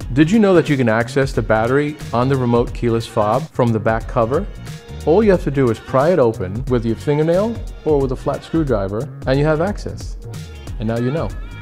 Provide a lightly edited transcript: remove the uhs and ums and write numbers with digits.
Did you know that you can access the battery on the remote keyless fob from the back cover? All you have to do is pry it open with your fingernail or with a flat screwdriver and you have access. And now you know.